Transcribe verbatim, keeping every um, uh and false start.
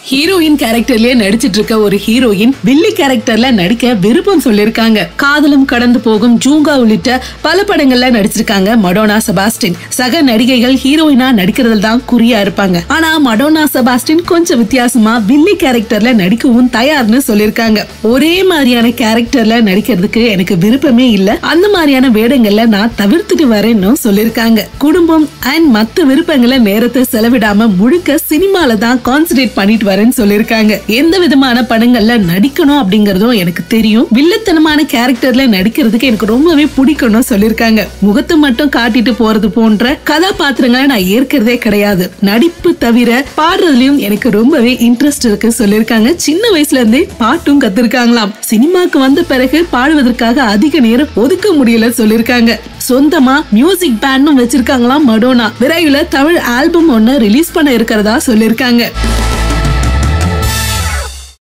Heroine கேரக்டர்லயே நடிச்சிட்டு இருக்க ஒரு ஹீரோயின் வில்லி கேரக்டர்ல நடிக்க விருப்பம் சொல்லிருக்காங்க. காதலும் கடந்து போகும், ஜூங்கா உள்ளிட்ட பல படங்கள்ல நடிச்சிருக்காங்க மடோனா செபாஸ்டின். சக நடிகைகள் ஹீரோயினா நடிக்கிறதுல தான் குறியா இருப்பாங்க. ஆனா மடோனா செபாஸ்டின் கொஞ்சம் வித்தியாசமா வில்லி கேரக்டர்ல நடிக்கவும் தயார்னு சொல்லிருக்காங்க. ஒரே மாதிரியான கேரக்டர்ல நடிக்கிறதுக்கு எனக்கு விருப்பமே இல்ல, அந்த மாதிரியான வேடங்கள்ல நான் தவிர்த்துட்டு வரேன்னு சொல்லிருக்காங்க. குடும்பம் அண்ட் மத்த விருப்பங்களை நேரத்தை செலவிடாம முழுக்க சினிமால தான் கான்சன்ட்ரேட் பண்ணிட்டு சொல்லிருக்காங்க. எந்த விதமான படங்கள்ல நடிக்கணும் அப்படிங்கறதும் எனக்கு தெரியும். வில்லத்தனமான கேரக்டர்ல நடிக்கிறதுக்கு எனக்கு ரொம்பவே பிடிக்கும்னு சொல்லிருக்காங்க. முகத்தை மட்டும் காட்டிட்டு போறது போன்ற கதாபாத்திரங்களை நான் ஏற்கிறதே கிடையாது. நடிப்பு தவிர பாடுறதுலயும் எனக்கு ரொம்பவே இன்ட்ரெஸ்ட் இருக்கு சொல்லிருக்காங்க. சின்ன வயசுல இருந்தே பாட்டும் கத்திருக்காங்களாம். சினிமாக்கு வந்த பிறகு பாடுவதற்காக அதிக நேரம் ஒதுக்க முடியல சொல்லிருக்காங்க. சொந்தமா மியூசிக் பேண்டும் வச்சிருக்காங்களாம் மடோனா. விரைவில் தமிழ் ஆல்பம் ஒன்னு ரிலீஸ் பண்ண இருக்கிறதா சொல்லிருக்காங்க.